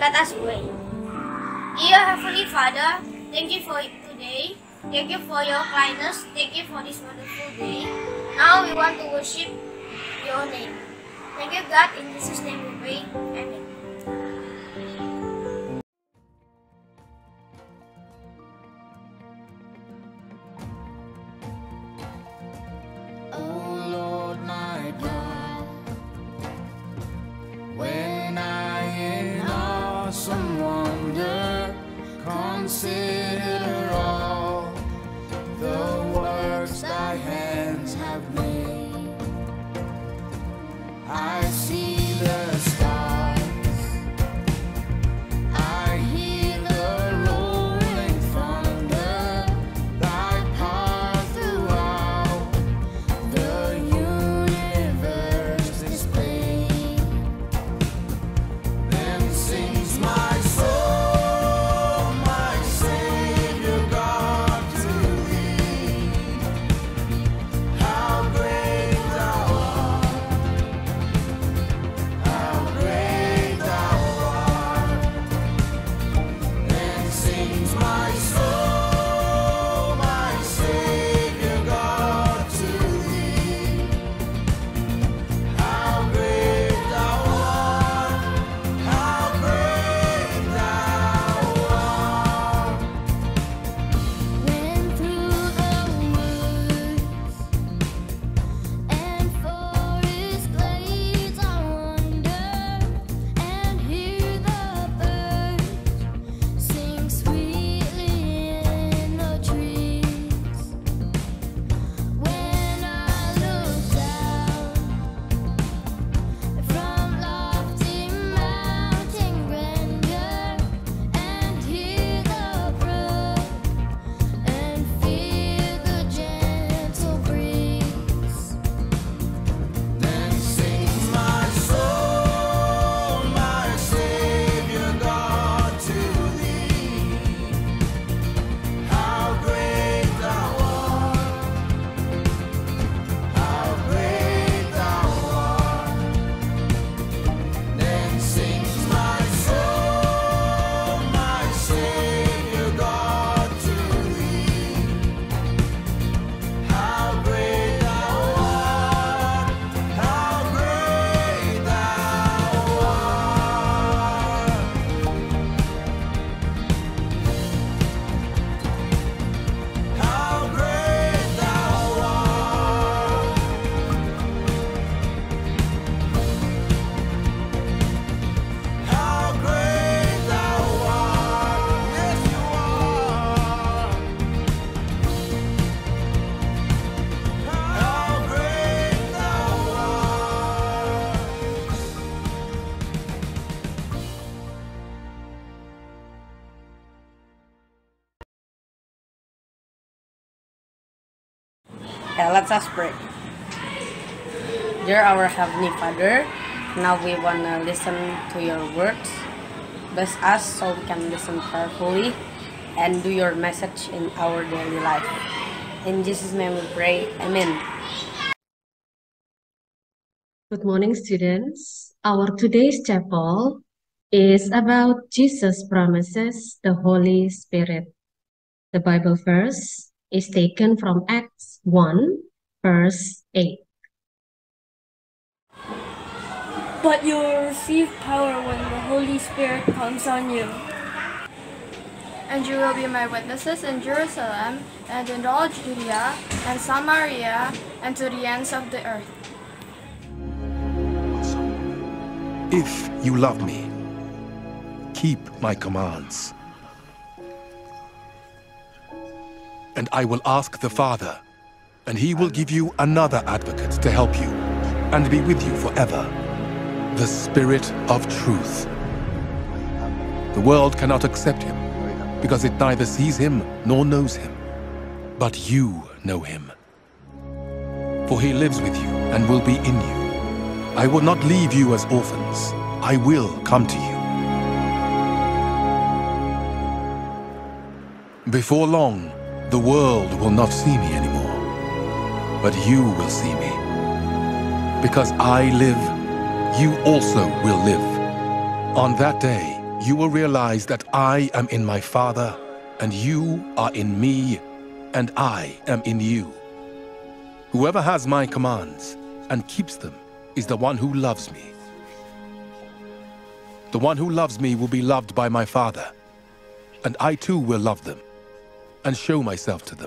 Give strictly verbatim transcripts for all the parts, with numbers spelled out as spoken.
Let us pray. Dear Heavenly Father, thank you for today. Thank you for your kindness. Thank you for this wonderful day. Now we want to worship your name. Thank you, God. In Jesus' name we pray. Amen. Oh Lord, my God, when I in awesome wonder consider all the works thy hands have made, I see the stars, I hear the rolling thunder, thy power throughout the universe displayed. Then sings my soul, my Savior God, to thee. How great thou art, how great thou art. Then sings my soul, my Savior God, to thee. How great thou art, how great thou art. When through the woods and forest glades I wander and hear the birds sing sweetly in the trees. When I look down from lofty mountain grandeur and hear the brook and feel the gentle breeze, then sings my soul, my Savior God, to thee. How great thou art, how great thou art. Then sings my soul, my Savior God, to thee. How great thou art, how great thou art. How great thou art. How great thou art. Yes, you are. How great thou art. Yeah, let us pray. Dear our Heavenly Father, now we want to listen to your words. Bless us so we can listen carefully and do your message in our daily life. In Jesus' name we pray. Amen. Good morning, students. Our today's chapel is about Jesus promises the Holy Spirit. The Bible verse is taken from Acts one, verse eight. But you will receive power when the Holy Spirit comes on you. And you will be my witnesses in Jerusalem and in all Judea and Samaria and to the ends of the earth. If you love me, keep my commands. And I will ask the Father, and he will give you another advocate to help you and be with you forever, the Spirit of truth. The world cannot accept him because it neither sees him nor knows him. But you know him, for he lives with you and will be in you. I will not leave you as orphans. I will come to you. Before long, the world will not see me anymore, but you will see me. Because I live, you also will live. On that day, you will realize that I am in my Father, and you are in me, and I am in you. Whoever has my commands and keeps them is the one who loves me. The one who loves me will be loved by my Father, and I too will love them and show myself to them.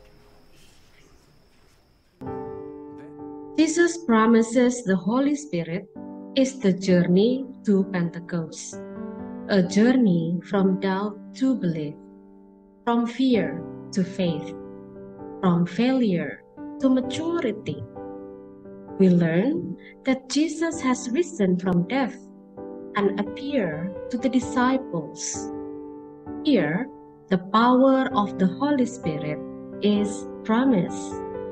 Jesus promises the Holy Spirit is the journey to Pentecost, a journey from doubt to belief, from fear to faith, from failure to maturity. We learn that Jesus has risen from death and appeared to the disciples. Here, the power of the Holy Spirit is promised.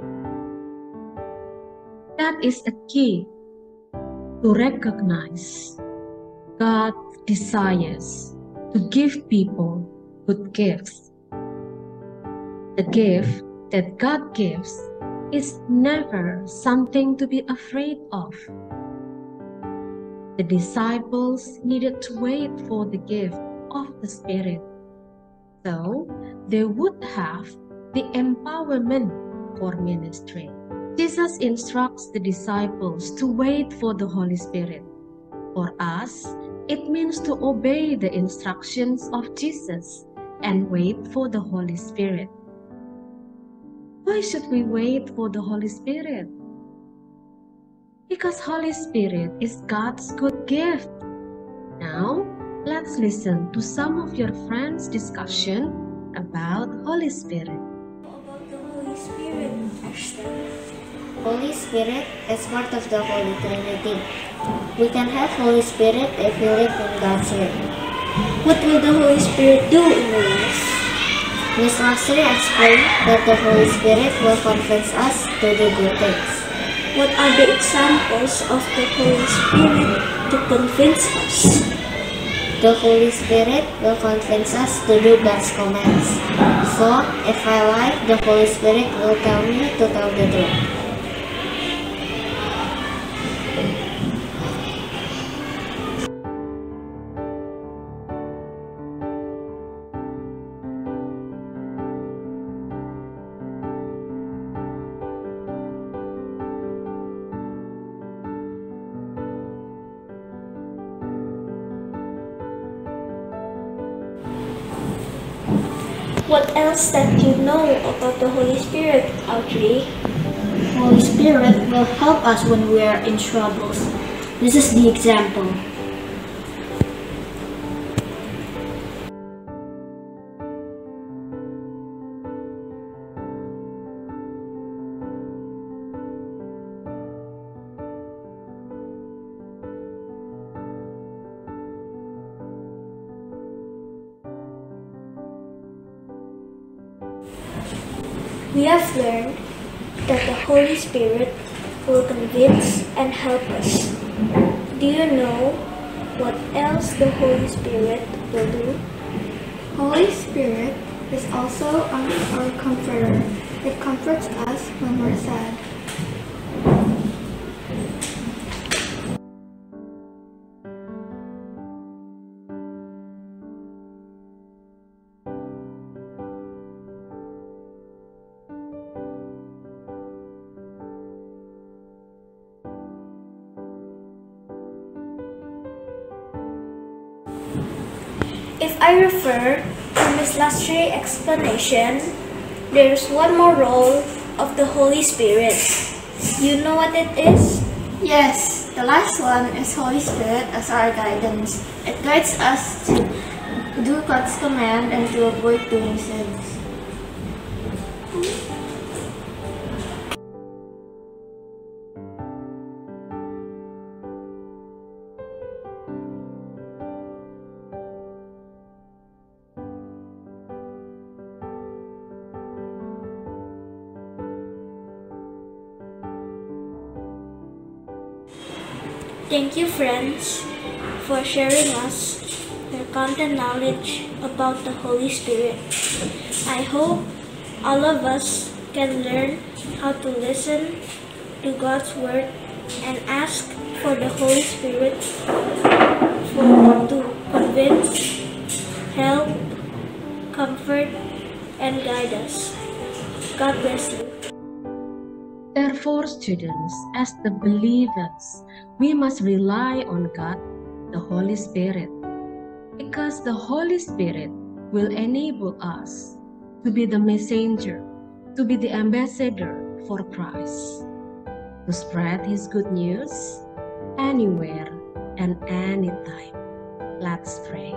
That is a key to recognize God desires to give people good gifts. The gift that God gives is never something to be afraid of. The disciples needed to wait for the gift of the Spirit, so they would have the empowerment for ministry. Jesus instructs the disciples to wait for the Holy Spirit. For us, it means to obey the instructions of Jesus and wait for the Holy Spirit. Why should we wait for the Holy Spirit? Because Holy Spirit is God's good gift. Now, let's listen to some of your friends' discussion about Holy Spirit. About the Holy Spirit, Ashton. Holy Spirit is part of the Holy Trinity. We can have Holy Spirit if we live in God's Word. What will the Holy Spirit do in the lives? Miss Lasri explained that the Holy Spirit will convince us to do good things. What are the examples of the Holy Spirit to convince us? The Holy Spirit will convince us to do God's commands. So, if I lie, the Holy Spirit will tell me to tell the truth. What else that you know about the Holy Spirit, Audrey? Holy Spirit will help us when we are in troubles. This is the example. We have learned that the Holy Spirit will convince and help us. Do you know what else the Holy Spirit will do? Holy Spirit is also our comforter. It comforts us when we're sad. If I refer to Miss Lastray's explanation, there is one more role of the Holy Spirit. You know what it is? Yes, the last one is Holy Spirit as our guidance. It guides us to do God's command and to avoid doing sins. Thank you, friends, for sharing us your content knowledge about the Holy Spirit. I hope all of us can learn how to listen to God's Word and ask for the Holy Spirit for to convince, help, comfort, and guide us. God bless you. Therefore, students, as the believers, we must rely on God, the Holy Spirit, because the Holy Spirit will enable us to be the messenger, to be the ambassador for Christ, to spread His good news anywhere and anytime. Let's pray.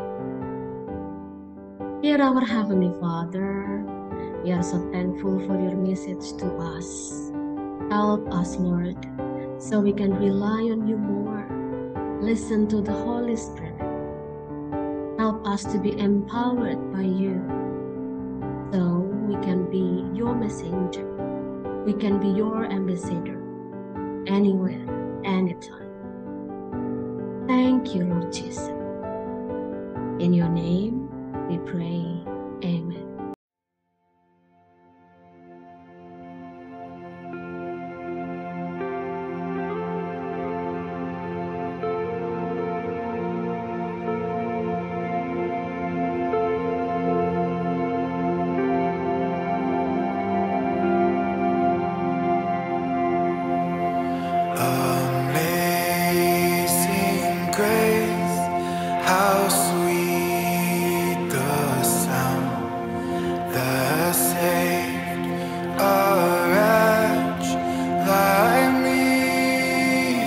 Dear our Heavenly Father, we are so thankful for your message to us. Help us, Lord, so we can rely on you more. Listen to the Holy Spirit. Help us to be empowered by you, so we can be your messenger. We can be your ambassador anywhere, anytime. Thank you, Lord Jesus. In your name we pray. Amen. Amazing grace, how sweet the sound that saved a wretch like me.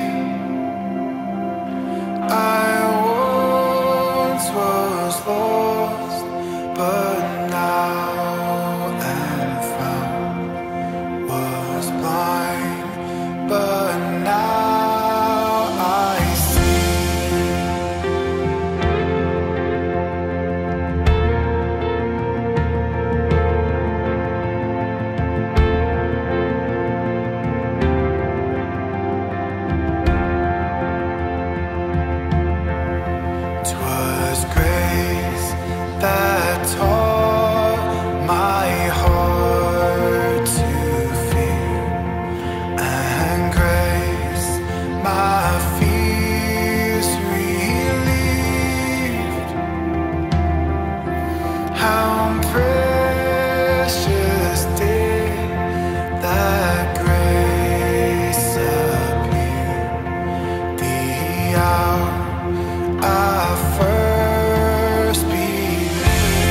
I once was lost, but now am found. Was blind, but now I see. Twas grace that taught my heart to fear, and grace my fears relieved. How precious did that grace appear, the hour I first believed.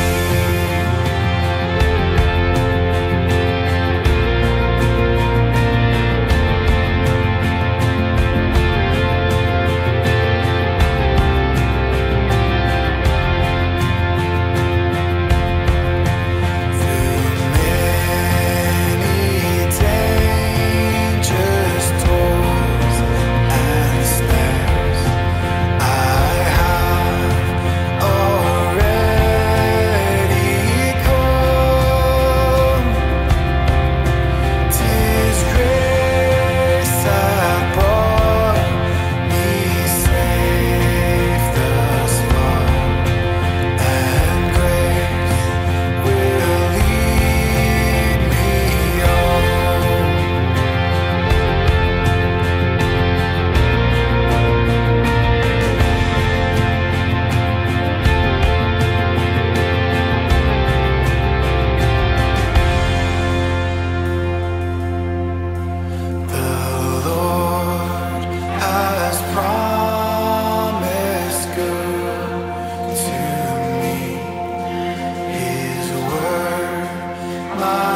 Through many dangers, toils, and snares, I have already come. 'Tis grace that brought me safe thus far, and grace will lead me on. The Lord has promised good to me. His word, my